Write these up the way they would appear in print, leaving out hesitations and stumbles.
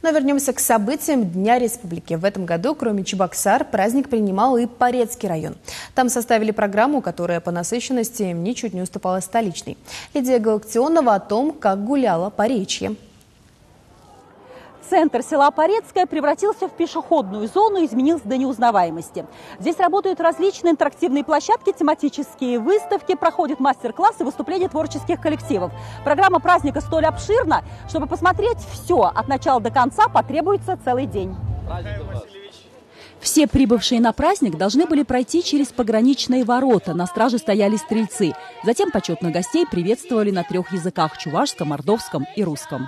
Но вернемся к событиям Дня Республики. В этом году, кроме Чебоксар, праздник принимал и Порецкий район. Там составили программу, которая по насыщенности ничуть не уступала столичной. Лидия Галактионова о том, как гуляла Поречье. Центр села Порецкое превратился в пешеходную зону и изменился до неузнаваемости. Здесь работают различные интерактивные площадки, тематические выставки, проходят мастер-классы, выступления творческих коллективов. Программа праздника столь обширна, чтобы посмотреть все от начала до конца, потребуется целый день. Все прибывшие на праздник должны были пройти через пограничные ворота. На страже стояли стрельцы. Затем почетных гостей приветствовали на 3 языках – чувашском, мордовском и русском.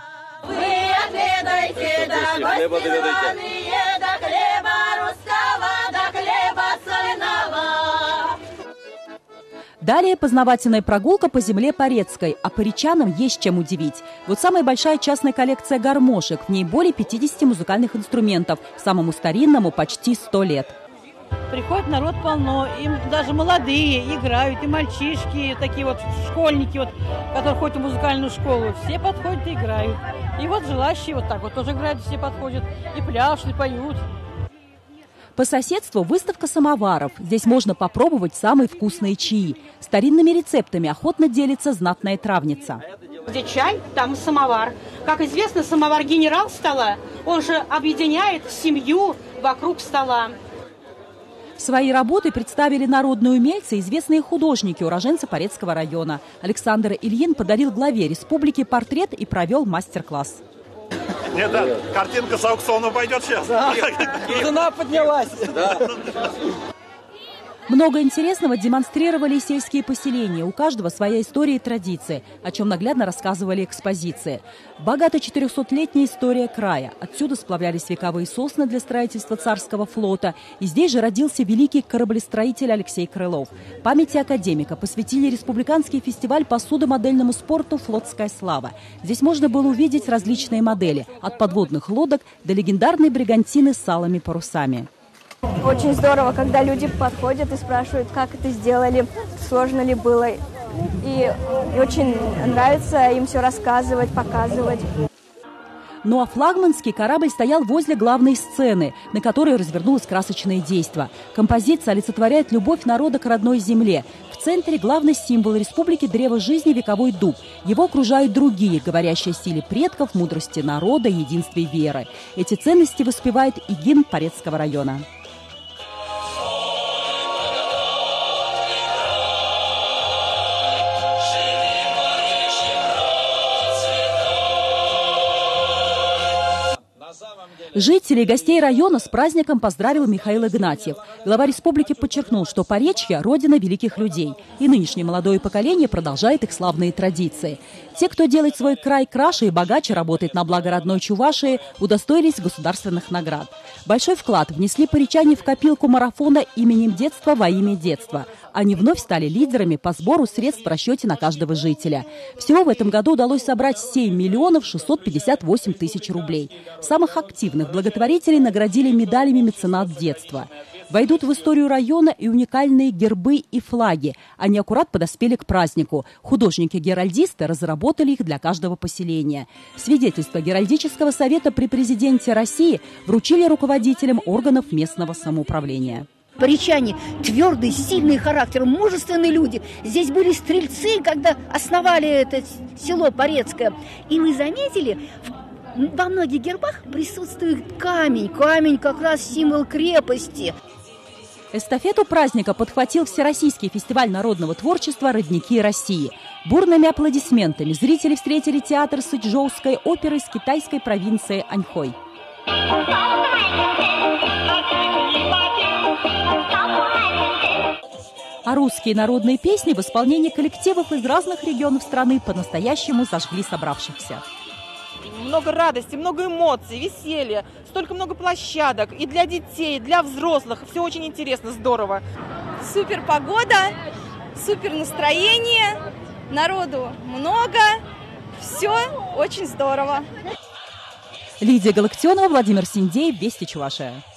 Далее познавательная прогулка по земле Порецкой. А поречанам есть чем удивить. Вот самая большая частная коллекция гармошек. В ней более 50 музыкальных инструментов. Самому старинному почти 100 лет. Приходит народ полно, им даже молодые играют, и мальчишки, такие вот школьники, вот, которые ходят в музыкальную школу, все подходят и играют. И вот желающие вот так вот тоже играют, все подходят, и пляшут, и поют. По соседству выставка самоваров. Здесь можно попробовать самые вкусные чаи. Старинными рецептами охотно делится знатная травница. Где чай, там самовар. Как известно, самовар генерал стола, он же объединяет семью вокруг стола. Свои работы представили народные умельцы, известные художники, уроженцы Порецкого района. Александр Ильин подарил главе республики портрет и провел мастер-класс. Нет, да, картинка с аукциона пойдет сейчас. Да. Цена поднялась. Да. Много интересного демонстрировали сельские поселения. У каждого своя история и традиции, о чем наглядно рассказывали экспозиции. Богата 400-летняя история края. Отсюда сплавлялись вековые сосны для строительства царского флота. И здесь же родился великий кораблестроитель Алексей Крылов. Памяти академика посвятили республиканский фестиваль по судомодельному спорту «Флотская слава». Здесь можно было увидеть различные модели. От подводных лодок до легендарной бригантины с алыми парусами. Очень здорово, когда люди подходят и спрашивают, как это сделали, сложно ли было. И очень нравится им все рассказывать, показывать. Ну а флагманский корабль стоял возле главной сцены, на которой развернулось красочное действо. Композиция олицетворяет любовь народа к родной земле. В центре главный символ республики – древо жизни, вековой дуб. Его окружают другие, говорящие о силе предков, мудрости народа, единстве веры. Эти ценности воспевает и гимн Порецкого района. Жителей и гостей района с праздником поздравил Михаил Игнатьев. Глава республики подчеркнул, что Поречье – родина великих людей. И нынешнее молодое поколение продолжает их славные традиции. Те, кто делает свой край краше и богаче, работает на благо родной Чувашии, удостоились государственных наград. Большой вклад внесли поречане в копилку марафона «Именем детства во имя детства». Они вновь стали лидерами по сбору средств в расчете на каждого жителя. Всего в этом году удалось собрать 7 миллионов 658 тысяч рублей. Самых активных благотворителей наградили медалями «Меценат детства». Войдут в историю района и уникальные гербы и флаги. Они аккурат подоспели к празднику. Художники-геральдисты разработали их для каждого поселения. Свидетельство Геральдического совета при президенте России вручили руководителям органов местного самоуправления. Поречане твердый, сильный характер, мужественные люди. Здесь были стрельцы, когда основали это село Порецкое. И мы заметили, во многих гербах присутствует камень. Камень как раз символ крепости. Эстафету праздника подхватил Всероссийский фестиваль народного творчества «Родники России». Бурными аплодисментами зрители встретили театр Сычжоуской оперы с китайской провинции Аньхой. А русские народные песни в исполнении коллективов из разных регионов страны по-настоящему зажгли собравшихся. Много радости, много эмоций, веселья, столько много площадок и для детей, и для взрослых. Все очень интересно, здорово. Супер погода, супер настроение, народу много, все очень здорово. Лидия Галактионова, Владимир Синдеев, Вести Чувашия.